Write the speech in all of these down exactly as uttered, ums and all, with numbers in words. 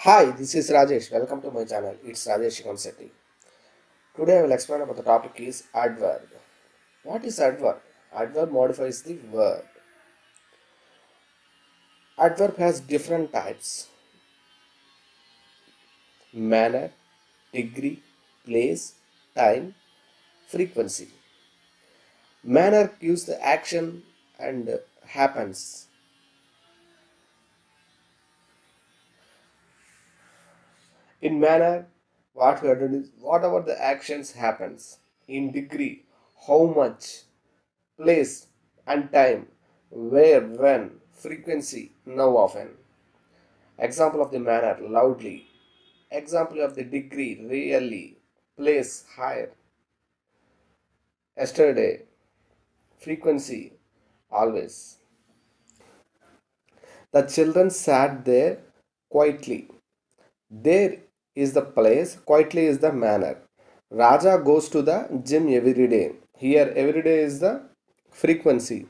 Hi, this is Rajesh. Welcome to my channel. It's RajeshSingamsetty. Today I will explain about the topic is adverb. What is adverb? Adverb modifies the verb. Adverb has different types: manner, degree, place, time, frequency. Manner gives the action and happens. In manner, what we are doing is whatever the actions happens. In degree, how much. Place and time, where, when. Frequency, now, often. Example of the manner, loudly. Example of the degree, rarely. Place, higher. Yesterday. Frequency, always. The children sat there quietly. There is the place, quietly is the manner. Raja goes to the gym every day. Here, every day is the frequency.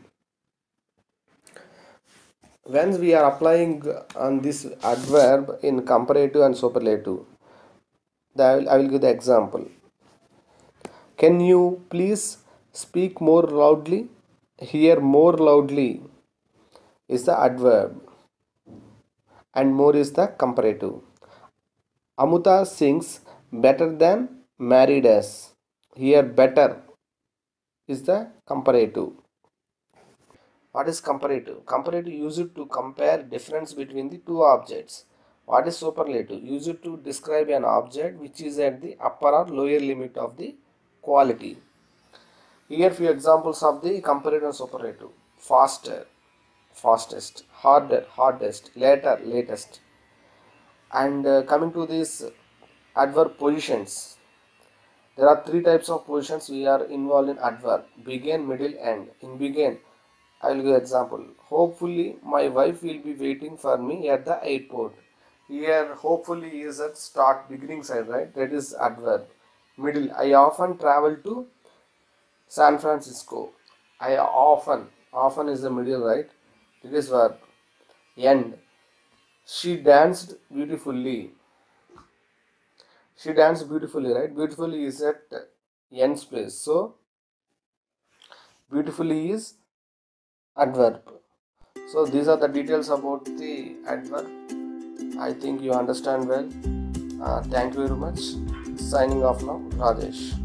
When we are applying on this adverb in comparative and superlative, I will, I will give the example. Can you please speak more loudly? Here, more loudly is the adverb and more is the comparative. Amita sings better than Mary does. Here, better is the comparative. What is comparative? Comparative used to compare difference between the two objects. What is superlative? Used to describe an object which is at the upper or lower limit of the quality. Here few examples of the comparative and superlative. Faster, fastest. Harder, hardest. Later, latest. And uh, coming to this adverb positions. There are three types of positions we are involved in adverb. Begin, middle, end. In begin, I will give example. Hopefully, my wife will be waiting for me at the airport. Here, hopefully is at start, beginning side, right? That is adverb. Middle, I often travel to San Francisco. I often, often is the middle, right? It is verb. End, she danced beautifully. She danced beautifully, right? Beautifully is at end's place. So, beautifully is adverb. So these are the details about the adverb. I think you understand well. Uh, thank you very much. Signing off now, Rajesh.